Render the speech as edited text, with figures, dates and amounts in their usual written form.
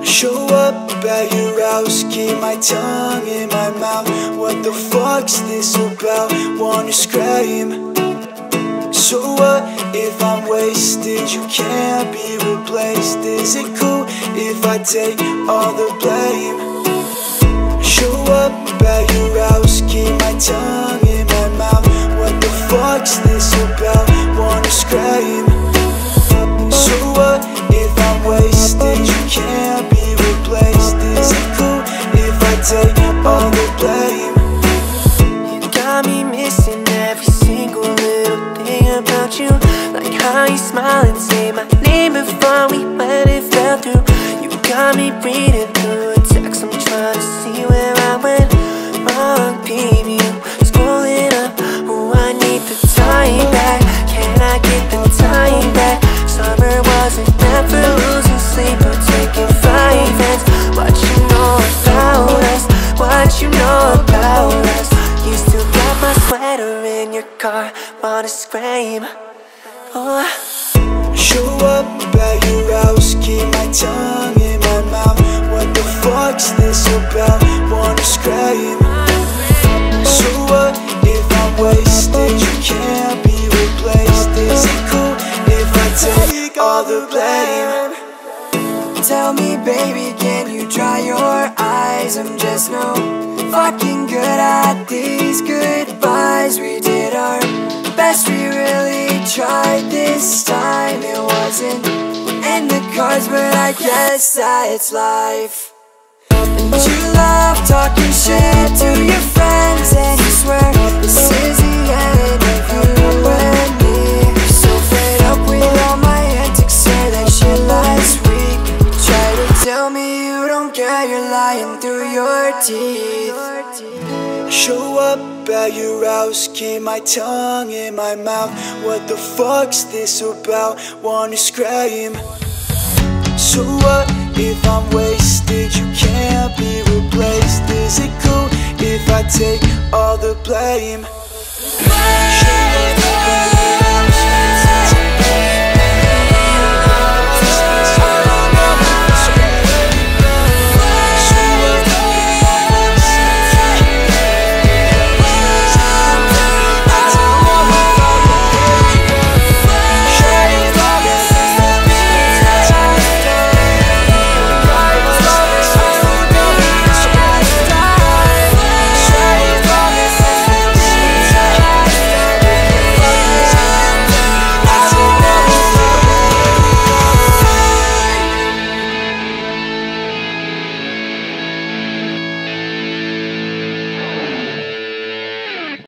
Show up at your house, keep my tongue in my mouth. What the fuck's this about? Wanna scream. So what if I'm wasted? You can't be replaced. Is it cool if I take all the blame? Show up at your house, keep my tongue in my mouth. What the fuck's this about? Wanna scream. So what if I'm wasted? You can't be replaced. Is it cool if I take all the blame? You got me missing every single little thing about you. Like how you smile and say my name before we went and fell through. You got me reading through a text, I'm trying to see where I went wrong, baby. You scrolling up, oh I need the time back. Can I get the time back? Summer wasn't meant for losing sleep or taking violence. What you know about us? What you know about us? You still got my sweater in your car, wanna scream. Oh. Show up at your house, keep my tongue in my mouth. What the fuck's this about? Wanna scream. So what if I'm wasted? You can't be replaced. Is it cool if I take all the blame? Tell me baby, can you dry your eyes? I'm just no fucking good at these goodbyes. We did our best, we really tried this time. It wasn't in the cards, but I guess that it's life. And you love talking shit to your friends, and you swear this is the end of you and me. So fed up with all my antics, said that shit last week. You try to tell me you don't care, you're lying through your teeth. Show up at your house, keep my tongue in my mouth. What the fuck's this about? Wanna scream. So what if I'm wasted? You can't be replaced. Is it cool if I take all the blame? Show up at